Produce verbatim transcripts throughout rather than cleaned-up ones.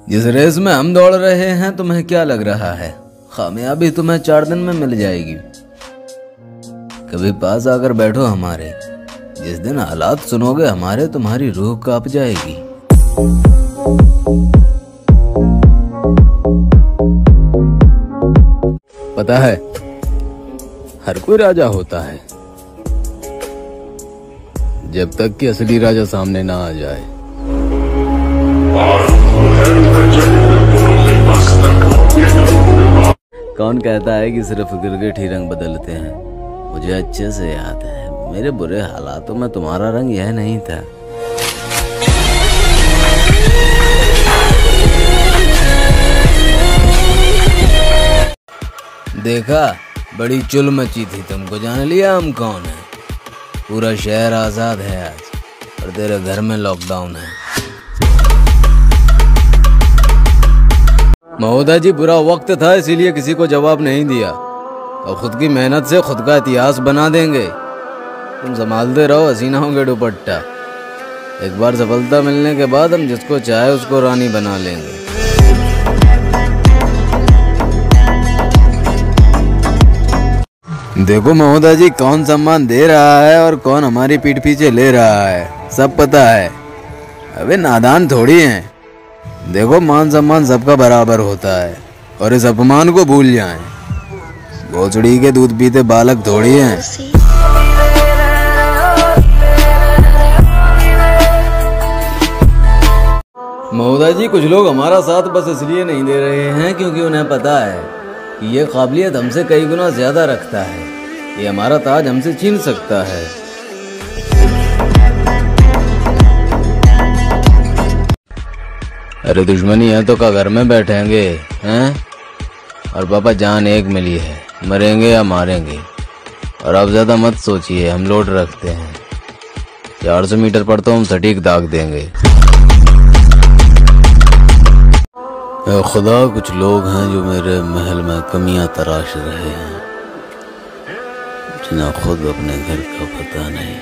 जिस रेस में हम दौड़ रहे हैं तुम्हें क्या लग रहा है कामयाबी तुम्हें चार दिन में मिल जाएगी। कभी पास आकर बैठो हमारे, जिस दिन हालात सुनोगे हमारे तुम्हारी रूह कांप जाएगी। पता है हर कोई राजा होता है जब तक कि असली राजा सामने ना आ जाए। कौन कहता है कि सिर्फ गिरगिट ही रंग बदलते हैं। मुझे अच्छे से याद है मेरे बुरे हालातों में तुम्हारा रंग यह नहीं था। देखा बड़ी चुल मची थी, तुमको जान लिया हम कौन है। पूरा शहर आजाद है आज और तेरे घर में लॉकडाउन है। महोदय जी बुरा वक्त था इसीलिए किसी को जवाब नहीं दिया और खुद की मेहनत से खुद का इतिहास बना देंगे। तुम संभालते रहो हसीनाओं के दुपट्टा। एक बार सफलता मिलने के बाद हम जिसको चाहे उसको रानी बना लेंगे। देखो महोदय जी कौन सम्मान दे रहा है और कौन हमारी पीठ पीछे ले रहा है सब पता है। अबे नादान थोड़ी हैं। देखो मान सम्मान सबका बराबर होता है और इस अपमान को भूल जाएं। भोसड़ी के दूध पीते बालक थोड़ी हैं। महोदय जी कुछ लोग हमारा साथ बस इसलिए नहीं दे रहे हैं क्योंकि उन्हें पता है कि ये काबिलियत हमसे कई गुना ज्यादा रखता है। ये हमारा ताज हमसे छीन सकता है। अरे दुश्मनी है तो क्या घर में बैठेंगे हैं? और पापा जान एक मिली है, मरेंगे या मारेंगे। और अब ज्यादा मत सोचिए, हम लोड रखते हैं। चार सौ मीटर पर तो हम सटीक दाग देंगे। खुदा कुछ लोग हैं जो मेरे महल में कमियां तराश रहे हैं, जिन्हें खुद अपने घर का पता नहीं।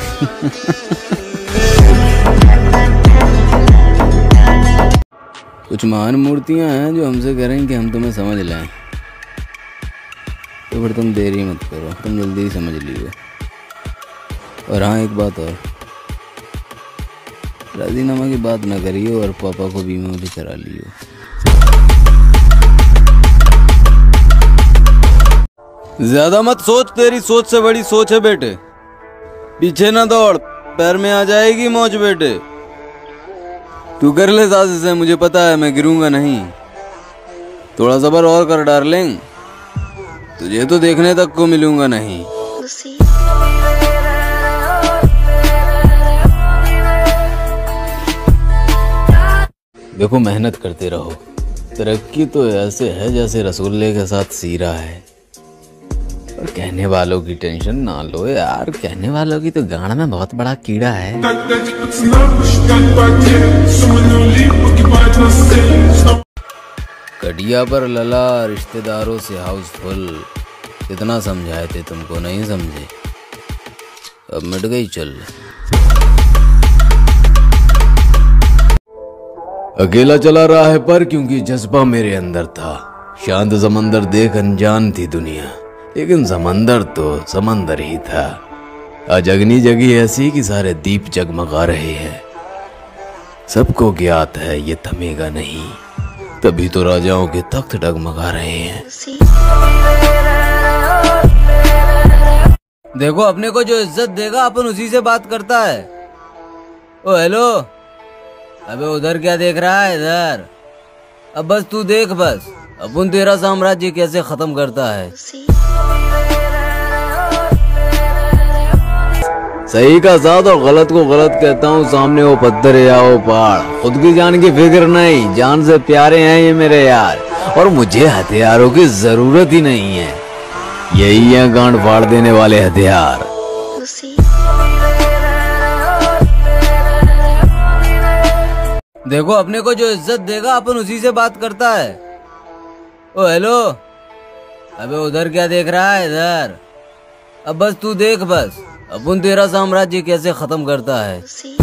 कुछ महान मूर्तियां हैं जो हमसे करें कि हम तुम्हें समझ लें, तो फिर तुम देरी मत करो, तुम जल्दी ही समझ लियो। और हाँ एक बात और, राजीनामा की बात न करियो और पापा को बीमा भी करा लियो। ज्यादा मत सोच, तेरी सोच से बड़ी सोच है बेटे। पीछे ना दौड़, पैर में आ जाएगी मौज बेटे। तू कर ले साजिश से, मुझे पता है मैं गिरूंगा नहीं। थोड़ा सब्र और कर डार्लिंग, तुझे तो देखने तक को मिलूंगा नहीं। देखो मेहनत करते रहो, तरक्की तो ऐसे है जैसे रसगुल्ले के साथ सीरा है। और कहने वालों की टेंशन ना लो यार, कहने वालों की तो गाड़ में बहुत बड़ा कीड़ा है। कटिया पर लला रिश्तेदारों से हाउसफुल, कितना समझाए थे तुमको नहीं समझे, अब मिट गई चल। अकेला चला रहा है पर क्योंकि जज्बा मेरे अंदर था। शांत समंदर देख अनजान थी दुनिया, लेकिन समंदर तो समंदर ही था। आज अग्नि जगी ऐसी कि सारे दीप जगमगा रहे हैं। सबको ज्ञात है ये थमेगा नहीं, तभी तो राजाओं के तख्त डगमगा रहे हैं। देखो अपने को जो इज्जत देगा अपन उसी से बात करता है। ओ हेलो, अबे उधर क्या देख रहा है इधर। अब बस तू देख, बस अपन तेरा साम्राज्य कैसे खत्म करता है। सही का साथ और गलत को गलत कहता हूँ, सामने वो पत्थर या वो पहाड़। खुद की जान की फिक्र नहीं, जान से प्यारे हैं ये मेरे यार, और मुझे हथियारों की जरूरत ही नहीं है। यही है गांड फाड़ देने वाले हथियार। देखो अपने को जो इज्जत देगा अपन उसी से बात करता है। ओ हेलो, अबे उधर क्या देख रहा है इधर। अब बस तू देख, बस अपन तेरा साम्राज्य कैसे खत्म करता है।